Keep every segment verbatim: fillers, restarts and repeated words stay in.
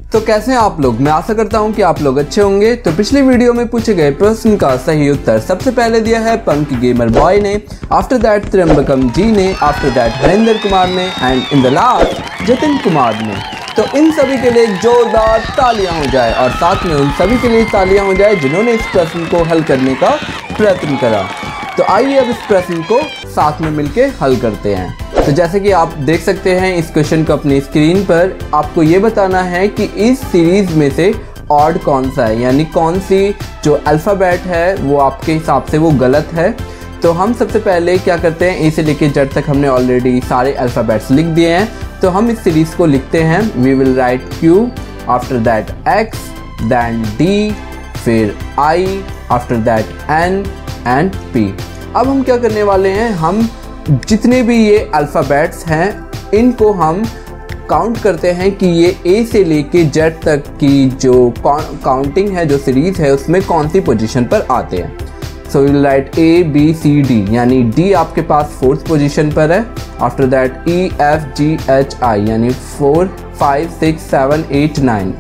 तो कैसे हैं आप लोग? मैं आशा करता हूं कि आप लोग अच्छे होंगे। तो पिछली वीडियो में पूछे गए प्रश्न का सही उत्तर सबसे पहले दिया है पंकी गेमर बॉय ने, आफ्टर दैट त्रियंबकम जी ने, आफ्टर दैट हरिंदर कुमार ने and in the last Jatin Kumar ने। तो इन सभी के लिए जोरदार तालियां हो जाए और साथ में उन सभी के लिए तालियां हो जाए जिन्होंने इस प्रश्न को हल करने का प्रयत्न करा। तो आइए अब इस प्रश्न को साथ में मिलके हल करते हैं। तो जैसे कि आप देख सकते हैं इस क्वेश्चन को अपनी स्क्रीन पर, आपको ये बताना है कि इस सीरीज में से ऑड कौन सा है, यानी कौन सी जो अल्फ़ाबेट है वो आपके हिसाब से वो गलत है। तो हम सबसे पहले क्या करते हैं, ए से लेके जेड तक हमने ऑलरेडी सारे अल्फ़ाबेट्स लिख दिए हैं। तो हम इस सीरीज़ को लिखते हैं, we will write Q, after that X, then D, फिर I, after that N and P. अब हम क्या करने वाले हैं, हम जितने भी ये अल्फ़ाबेट्स हैं इनको हम काउंट करते हैं कि ये ए से लेके जेड तक की जो काउंटिंग है, जो सीरीज़ है, उसमें कौन सी पोजीशन पर आते हैं। So will write A B C D, यानी डी आपके पास फोर्थ पोजीशन पर है। After that E F G H I, यानी four five six seven eight nine,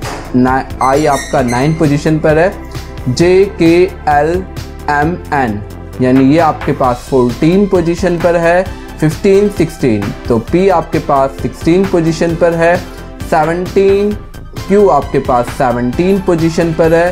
I आपका नाइन पोजीशन पर है। जे के एल एम एन, यानी ये आपके पास फोर्टीन पोजीशन पर है। फिफ्टीन सिक्सटीन, तो पी आपके पास सिक्सटीन पोजीशन पर है। सेवनटीन, क्यू आपके पास सेवनटीन पोजीशन पर है।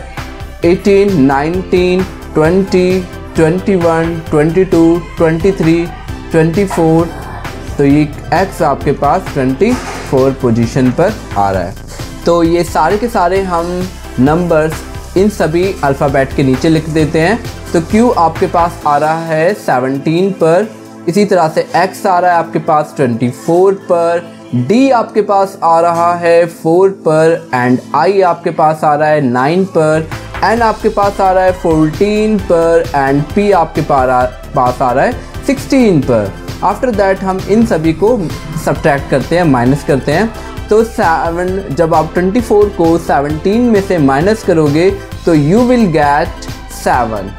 Eighteen, nineteen, twenty, twenty one, twenty two, twenty three, twenty four, तो ये एक्स आपके पास ट्वेंटी फोर पोजीशन पर आ रहा है। तो ये सारे के सारे हम नंबर्स इन सभी अल्फ़ाबेट के नीचे लिख देते हैं। तो Q आपके पास आ रहा है सेवनटीन पर, इसी तरह से X आ रहा है आपके पास ट्वेंटी फोर पर, D आपके पास आ रहा है फोर पर एंड I आपके पास आ रहा है नाइन पर, N आपके पास आ रहा है फोर्टीन पर एंड P आपके पास आ रहा है सिक्सटीन पर। आफ्टर दैट हम इन सभी को सब्ट्रैक्ट करते हैं, माइनस करते हैं। तो सेवन, जब आप ट्वेंटी फोर को सेवनटीन में से माइनस करोगे तो यू विल गेट सेवन।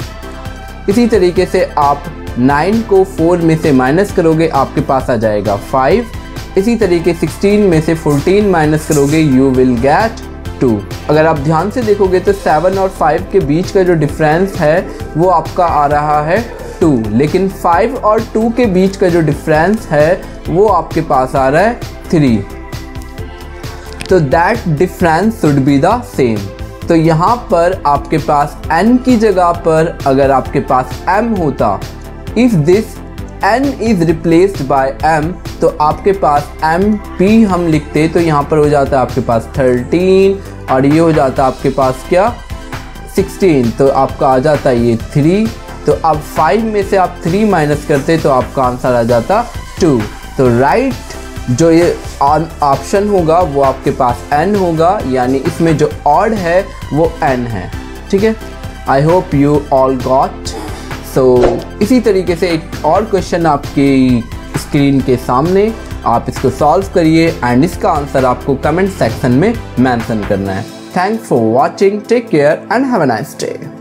इसी तरीके से आप नाइन को फोर में से माइनस करोगे, आपके पास आ जाएगा फाइव। इसी तरीके सिक्सटीन में से फोर्टीन माइनस करोगे, यू विल गेट टू। अगर आप ध्यान से देखोगे तो सेवन और फाइव के बीच का जो डिफरेंस है वो आपका आ रहा है टू, लेकिन फाइव और टू के बीच का जो डिफरेंस है वो आपके पास आ रहा है थ्री। तो that difference should be the same. तो यहाँ पर आपके पास n की जगह पर अगर आपके पास m होता, if this n is replaced by m, तो आपके पास एम पी हम लिखते तो यहाँ पर हो जाता है आपके पास थर्टीन और ये हो जाता आपके पास क्या सिक्सटीन, तो आपका आ जाता ये थ्री। तो अब फाइव में से आप थ्री माइनस करते तो आपका आंसर आ जाता टू। तो राइट जो ये ऑप्शन होगा वो आपके पास n होगा, यानी इसमें जो ऑड है वो n है। ठीक है, I hope you all got. So इसी तरीके से एक और क्वेश्चन आपकी स्क्रीन के सामने, आप इसको सॉल्व करिए एंड इसका आंसर आपको कमेंट सेक्शन में मेंशन करना है। Thanks for watching, take care and have a nice day.